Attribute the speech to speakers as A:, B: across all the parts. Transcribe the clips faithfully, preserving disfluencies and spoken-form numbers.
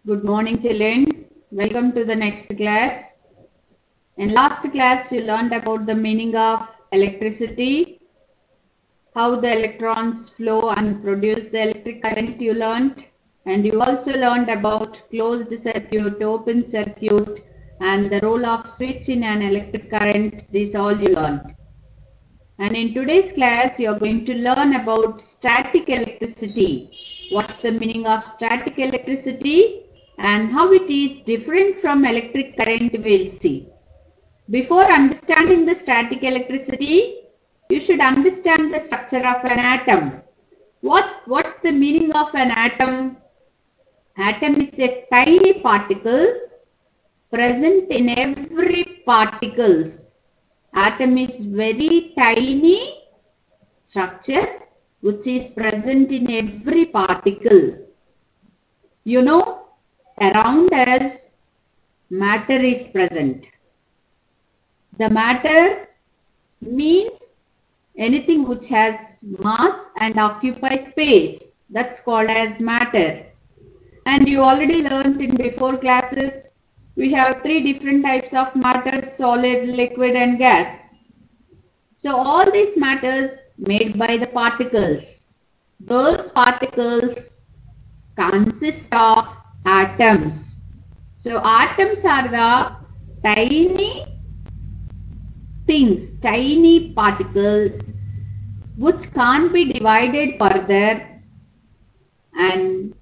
A: Good morning, children. Welcome to the next class. In last class, you learned about the meaning of electricity, how the electrons flow and produce the electric current you learned. And you also learned about closed circuit, open circuit, and the role of switch in an electric current. These all you learned. And in today's class, you are going to learn about static electricity. What's the meaning of static electricity and how it is different from electric current we'll see. Before understanding the static electricity, you should understand the structure of an atom. What's, what's the meaning of an atom? Atom is a tiny particle present in every particles. Atom is very tiny structure which is present in every particle. You know, around us matter is present. The matter means anything which has mass and occupies space. That's called as matter. And you already learned in before classes, we have three different types of matter: solid, liquid and gas. So all these matters made by the particles. Those particles consist of atoms. So atoms are the tiny things, tiny particle which can't be divided further, and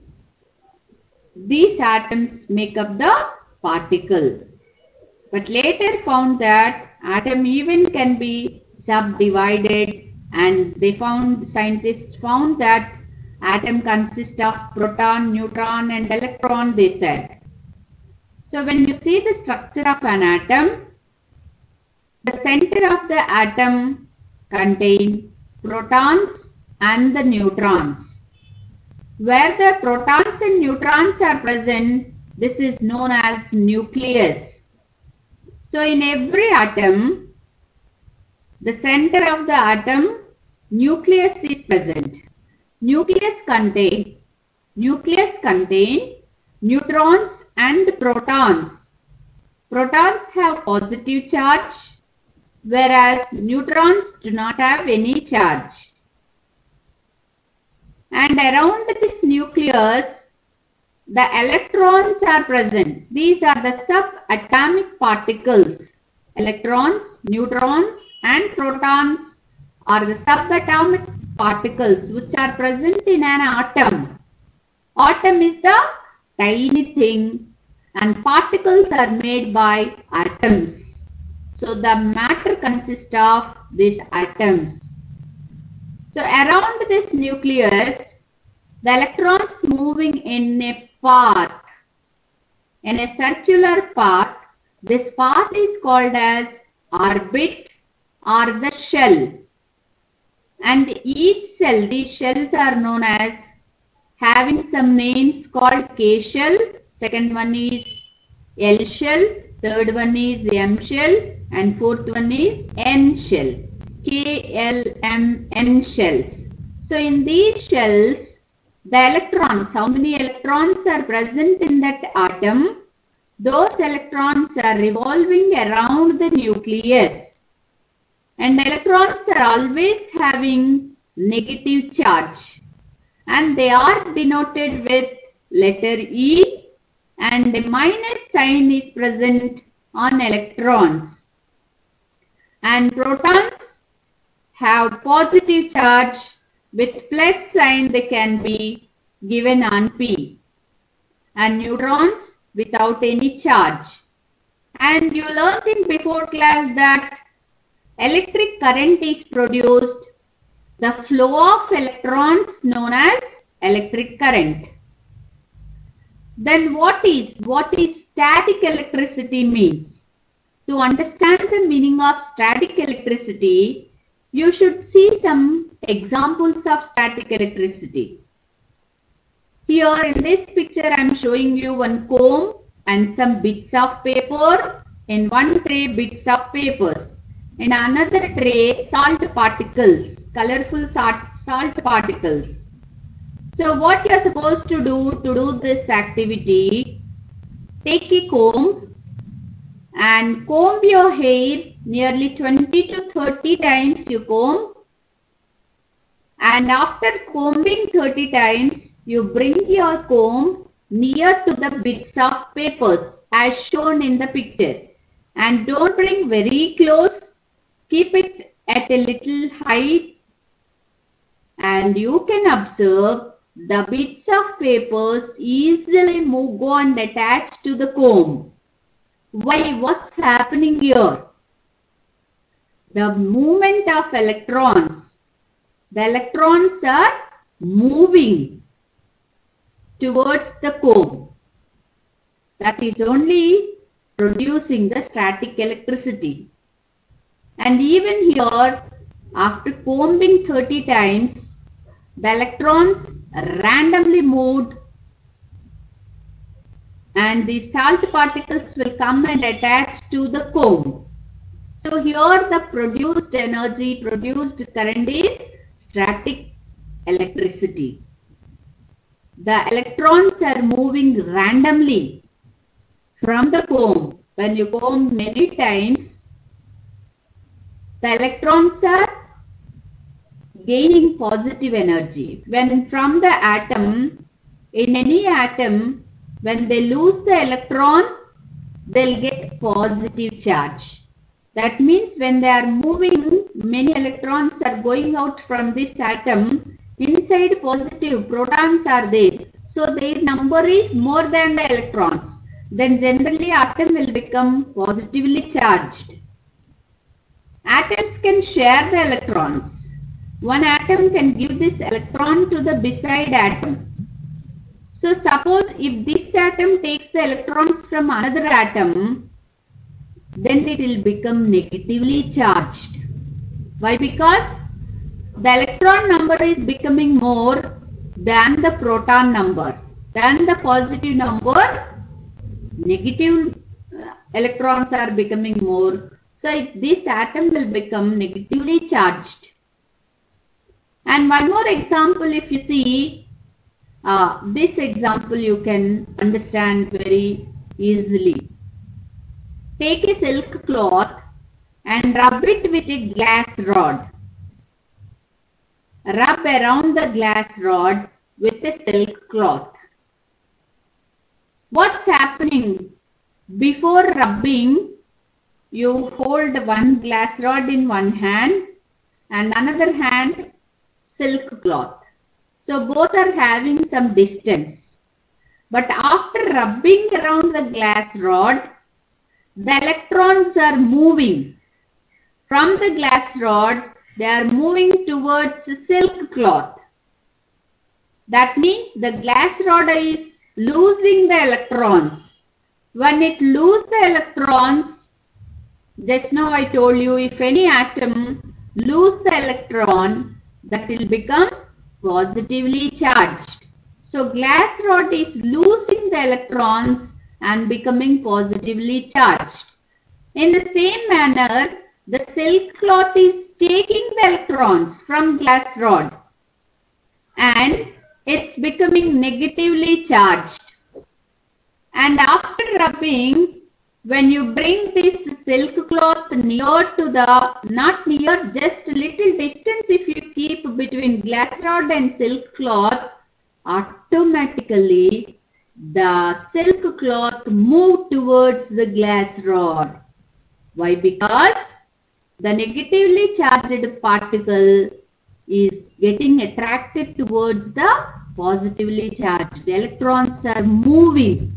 A: these atoms make up the particle. But later found that atom even can be subdivided, and they found, scientists found that atom consists of proton, neutron and electron, they said. So when you see the structure of an atom, the center of the atom contains protons and the neutrons. Where the protons and neutrons are present, this is known as nucleus. So in every atom, the center of the atom, nucleus is present. Nucleus contain, nucleus contain neutrons and protons. Protons have positive charge, whereas neutrons do not have any charge. And around this nucleus, the electrons are present. These are the subatomic particles. Electrons, neutrons and protons are the subatomic particles which are present in an atom. Atom is the tiny thing and particles are made by atoms. So the matter consists of these atoms. So around this nucleus, the electrons moving in a path, in a circular path. This path is called as orbit or the shell. And each cell, these shells are known as having some names called K shell, second one is L shell, third one is M shell and fourth one is N shell. K, L, M, N shells. So in these shells, the electrons, how many electrons are present in that atom? Those electrons are revolving around the nucleus. And electrons are always having negative charge. And they are denoted with letter E, and the minus sign is present on electrons. And protons have positive charge with plus sign, they can be given on P, and neutrons without any charge. And you learned in before class that electric current is produced, the flow of electrons known as electric current. Then what is, what is static electricity means? To understand the meaning of static electricity, you should see some examples of static electricity. Here in this picture, I am showing you one comb and some bits of paper. In one tray, bits of papers. In another tray, salt particles, colorful salt, salt particles. So what you are supposed to do to do this activity, take a comb and comb your hair nearly twenty to thirty times you comb, and after combing thirty times you bring your comb near to the bits of papers as shown in the picture, and don't bring very close, keep it at a little height, and you can observe the bits of papers easily move go and attach to the comb. Why? What's happening here? The movement of electrons. The electrons are moving towards the comb. That is only producing the static electricity. And even here, after combing thirty times, the electrons randomly moved and the salt particles will come and attach to the comb. So here the produced energy, produced current is static electricity. The electrons are moving randomly from the comb. When you comb many times, the electrons are gaining positive energy. When from the atom, in any atom, when they lose the electron, they'll get positive charge. That means when they are moving, many electrons are going out from this atom, inside positive protons are there. So their number is more than the electrons. Then generally atom will become positively charged. Atoms can share the electrons. One atom can give this electron to the beside atom. So suppose if this atom takes the electrons from another atom, then it will become negatively charged. Why? Because the electron number is becoming more than the proton number. Than the positive number, negative electrons are becoming more. So this atom will become negatively charged. And one more example, if you see, uh, this example you can understand very easily. Take a silk cloth and rub it with a glass rod. Rub around the glass rod with a silk cloth. What's happening? Before rubbing, you hold one glass rod in one hand and another hand silk cloth. So both are having some distance. But after rubbing around the glass rod, the electrons are moving. From the glass rod, they are moving towards the silk cloth. That means the glass rod is losing the electrons. When it loses the electrons, just now I told you, if any atom loses the electron, that will become positively charged. So glass rod is losing the electrons and becoming positively charged. In the same manner, the silk cloth is taking the electrons from glass rod and it's becoming negatively charged. And after rubbing, when you bring this silk cloth near to the, not near, just little distance if you keep between glass rod and silk cloth, automatically the silk cloth move towards the glass rod. Why? Because the negatively charged particle is getting attracted towards the positively charged. The electrons are moving.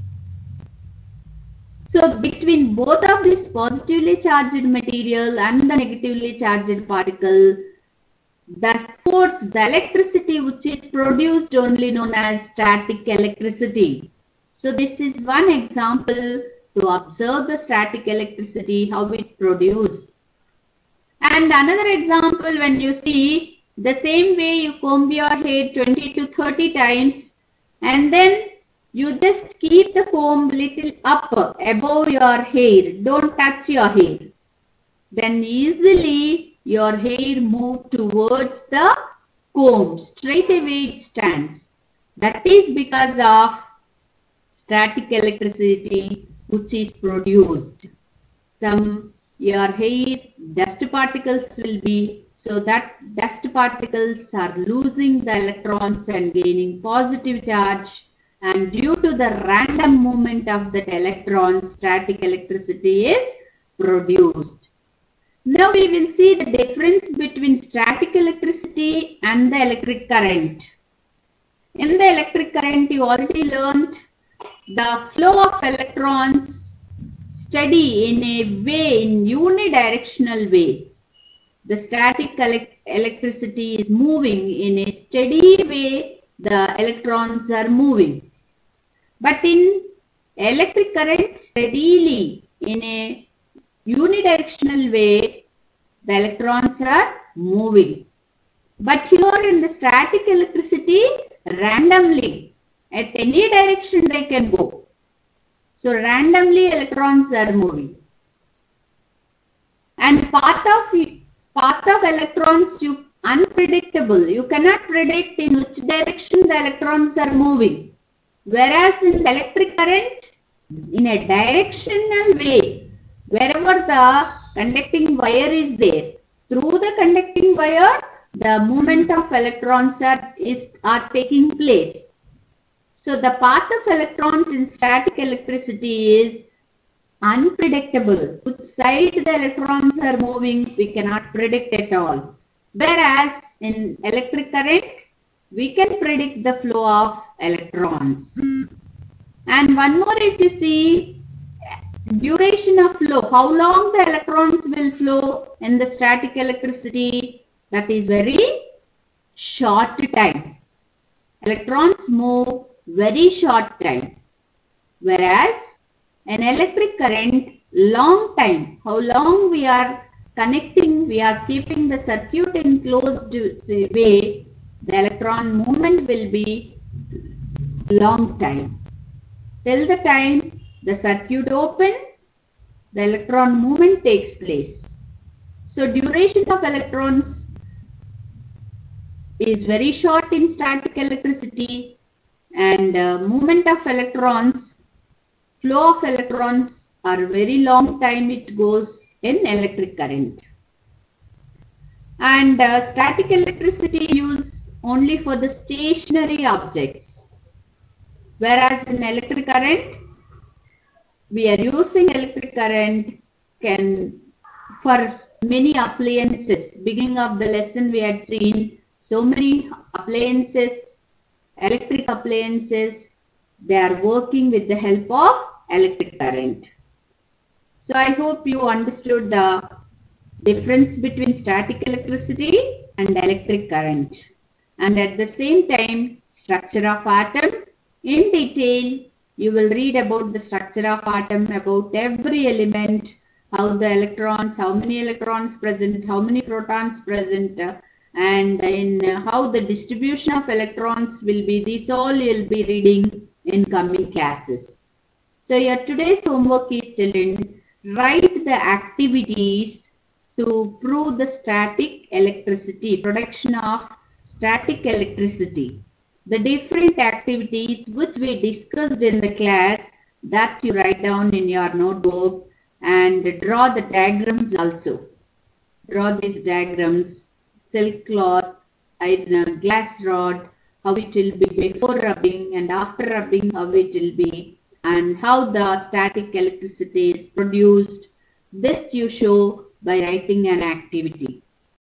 A: So between both of this positively charged material and the negatively charged particle, the force, the electricity which is produced only known as static electricity. So this is one example to observe the static electricity, how it produces. And another example, when you see the same way you comb your hair twenty to thirty times and then you just keep the comb little up above your hair, don't touch your hair. Then easily your hair move towards the cone, straight away it stands. That is because of static electricity which is produced. Some your hair dust particles will be, so that dust particles are losing the electrons and gaining positive charge, and due to the random movement of that electron, static electricity is produced. Now we will see the difference between static electricity and the electric current. In the electric current, you already learned the flow of electrons steady in a way, in unidirectional way. The static electricity is moving in a steady way, the electrons are moving. But in electric current, steadily in a unidirectional way, the electrons are moving. But here in the static electricity, randomly, at any direction they can go. So randomly electrons are moving. And path of path of electrons you unpredictable. You cannot predict in which direction the electrons are moving. Whereas in the electric current, in a directional way, wherever the conducting wire is there, through the conducting wire, the movement of electrons are, is, are taking place. So the path of electrons in static electricity is unpredictable. Which side the electrons are moving, we cannot predict at all. Whereas in electric current, we can predict the flow of electrons. And one more, if you see, duration of flow, how long the electrons will flow in the static electricity, that is very short time. Electrons move very short time. Whereas in electric current, long time, how long we are connecting, we are keeping the circuit in closed way, the electron movement will be long time. Till the time the circuit open, the electron movement takes place. So duration of electrons is very short in static electricity, and uh, movement of electrons, flow of electrons are very long time it goes in electric current. And uh, static electricity used only for the stationary objects, whereas in electric current, we are using electric current can for many appliances. Beginning of the lesson we had seen so many appliances, electric appliances, they are working with the help of electric current. So I hope you understood the difference between static electricity and electric current. And at the same time, structure of atom in detail. You will read about the structure of atom, about every element, how the electrons, how many electrons present, how many protons present, uh, and in uh, how the distribution of electrons will be. These all you will be reading in coming classes. So your today's homework is, children, write the activities to prove the static electricity, production of static electricity. The different activities which we discussed in the class, that you write down in your notebook, and draw the diagrams also. Draw these diagrams, silk cloth, iron, glass rod, how it will be before rubbing and after rubbing, how it will be, and how the static electricity is produced. This you show by writing an activity.